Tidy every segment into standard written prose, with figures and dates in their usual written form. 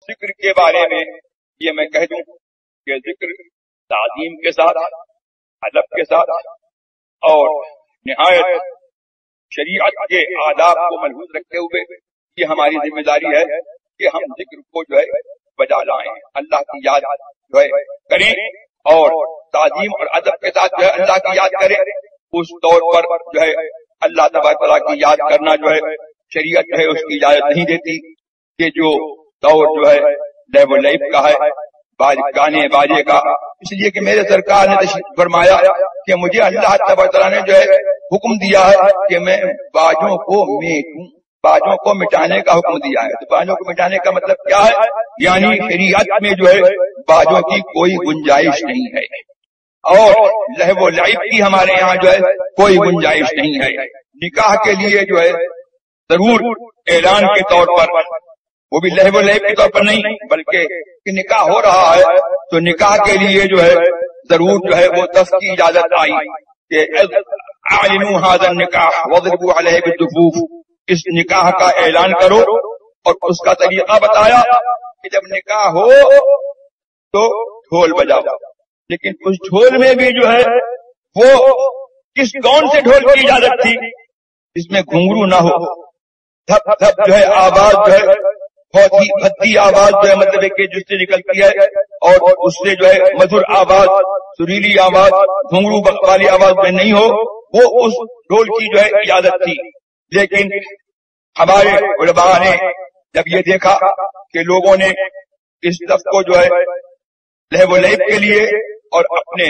ذکر کے بارے میں یہ میں کہہ دوں کہ ذکر تعظیم کے ساتھ، ادب کے ساتھ اور نہایت شریعت کے آداب کو ملحوظ رکھتے ہوئے یہ ہماری ذمہ داری ہے کہ ہم ذکر کو جو ہے بجا لائیں، اللہ کی یاد جو ہے کریں اور تعظیم اور ادب کے ساتھ جو ہے اللہ کی یاد کریں۔ اس طور پر جو ہے اللہ تبارک و تعالیٰ کی یاد کرنا جو ہے شریعت جو ہے اس کی اجازت نہیں دیتی کہ جو دور جو ہے لہو و لعب کا ہے، گانے باجے کا، اس لیے کہ میرے سرکار نے تشریف فرمایا کہ مجھے اللہ تبارک و تعالیٰ نے جو ہے حکم دیا ہے کہ میں باجوں کو میٹوں، باجوں کو مٹانے کا حکم دیا ہے۔ تو باجوں کو مٹانے کا مطلب کیا ہے؟ یعنی شریعت میں جو ہے باجوں کی کوئی گنجائش نہیں ہے اور لہو و لعب کی ہمارے یہاں جو ہے کوئی گنجائش نہیں ہے۔ نکاح کے لیے جو ہے ضرور اعلان کے طور پر، وہ بھی لہو و لعب کے طور پر نہیں بلکہ کہ نکاح ہو رہا ہے تو نکاح کے لیے جو ہے ضرور جو ہے وہ دف کی اجازت آئی کہ اعلنوا ھذا النکاح واضربوا علیہ بالدفوف، اس نکاح کا اعلان کرو، اور اس کا طریقہ بتایا کہ جب نکاح ہو تو ڈھول بجاؤ، لیکن اس ڈھول میں بھی جو ہے وہ کون سے ڈھول کی اجازت تھی جس میں گھنگرو نہ ہو، دھپ دھپ جو ہے آواز جو ہے بہت ہی بھدی آواز جو ہے مطلب کہ جس سے نکلتی ہے اور اس سے جو ہے مدھر آواز، سریلی آواز، گھنگرو والی آواز میں نہیں ہو، وہ اس ڈھول کی جو ہے اجازت تھی۔ لیکن ہمارے علماء نے جب یہ دیکھا کہ لوگوں نے اس دف کو جو ہے لہو و لعب کے لیے اور اپنے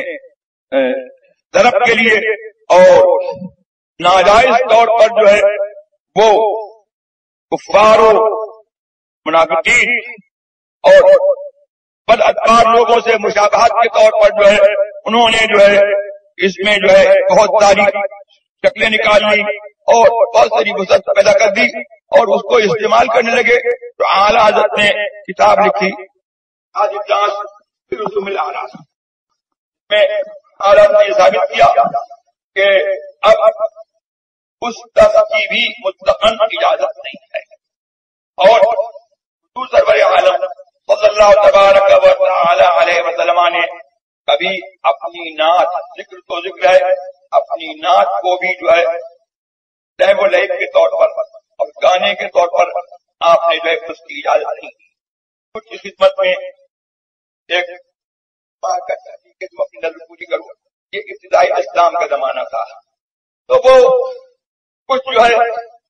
طرف کے لیے اور ناجائز طور پر جو ہے وہ کفار و منافقین اور بدعقار لوگوں سے مشابہت کے طور پر جو ہے انہوں نے جو ہے اس میں جو ہے بہت ساری شکلیں نکالی اور بہت ساری وسعت پیدا کر دی اور اس کو استعمال کرنے لگے۔ تو اعلیٰ حضرت نے کتاب لکھی میں اعلیٰ نے یہ ثابت کیا کہ اب اس دف کی بھی مطلقاً اجازت نہیں ہے، اور حضور سرور عالم صلی اللہ تبارک و تعالی علیہ وسلم نے کبھی اپنی نعت، ذکر تو ذکر ہے، اپنی نعت کو بھی جو ہے لہو و لعب کے طور پر اور گانے کے طور پر آپ نے جو ہے اس کی اجازت نہیں دی۔ کچھ اس خدمت میں ایک بات کرتا ہے کہ تم اپنی نظر پوری کرو، یہ ابتدائی اسلام کا زمانہ تھا، تو وہ کچھ جو ہے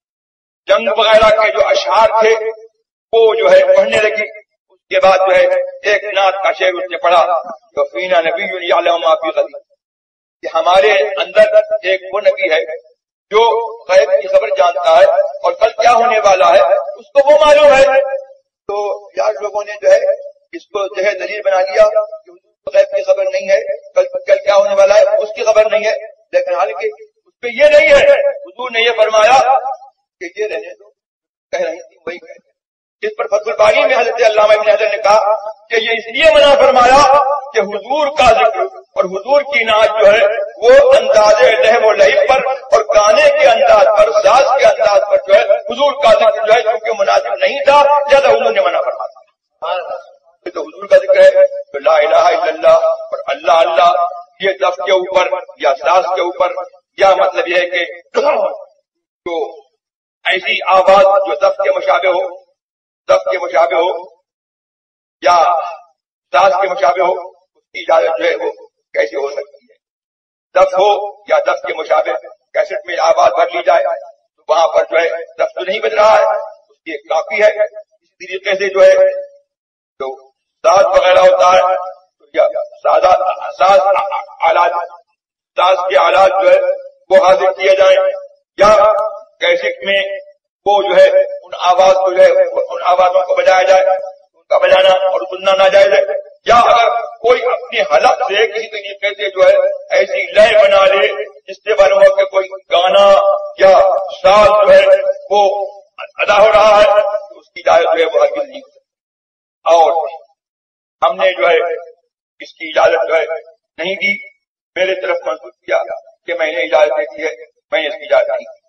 جنگ وغیرہ کے جو اشعار تھے وہ جو ہے پڑھنے لگی۔ اس کے بعد جو ہے ایک نعت کا شعر اس نے پڑھا تو فینا نبی یعلم ما فی غد، کہ ہمارے اندر ایک وہ نبی ہے جو غیب کی خبر جانتا ہے اور کل کیا ہونے والا ہے اس کو وہ معلوم ہے۔ تو یار لوگوں نے جو ہے اس کو جو ہے دلیل بنا لیا کہ غیب کی خبر نہیں ہے، کل کیا ہونے والا ہے اس کی خبر نہیں ہے، لیکن حالانکہ اس پہ یہ نہیں ہے۔ حضور نے یہ فرمایا کہ یہ رہنے دو، کہہ رہی تھی وہی کہہ، جس پر فتح الباری میں حضرت علامہ ابن حجر نے کہا کہ یہ اس لیے منع فرمایا کہ حضور کا ذکر اور حضور کی نعت جو ہے وہ انداز لہو و لعب پر اور گانے کے انداز پر، ساز کے انداز پر جو ہے حضور کا ذکر جو ہے کیونکہ مناسب نہیں تھا لہذا حضور نے منع فرمایا۔ تو حضور کا ذکر ہے تو لا الہ الا اللہ اور اللہ اللہ، یہ دف کے اوپر یا ساز کے اوپر، یا مطلب یہ ہے کہ جو ایسی آواز جو دف کے مشابہ ہو، دف کے مشابہ ہو یا ساز کے مشابہ ہو، اس کی اجازت جو ہے وہ کیسے ہو سکتی ہے؟ دف ہو یا دف کے مشابہ کیسٹ میں آواز بھر لی جائے تو وہاں پر جو ہے دف تو نہیں بج رہا ہے، اس کی ایک کاپی ہے۔ اسی طریقے سے جو ہے جو ساز وغیرہ ہوتا ہے یا ساز آلات، ساز کے آلات جو ہے وہ حاضر کیے جائیں یا کیسٹ میں وہ جو ہے ان آواز کو جو ہے ان آوازوں کو بجایا جائے، ان کا بجانا اور سننا ناجائز ہے، یا اگر کوئی اپنے حلق سے کسی طریقے سے جو ہے ایسی لے بنا لے جس سے معلوم ہو کہ کوئی گانا یا ساز جو ہے وہ ادا ہو رہا ہے تو اس کی اجازت جو ہے وہ ہرگز نہیں ہوتی۔ اور ہم نے جو ہے اس کی اجازت جو ہے نہیں دی، میرے طرف منسوخ کیا کہ میں نے اجازت دی ہے، میں نے اس کی اجازت نہیں دی۔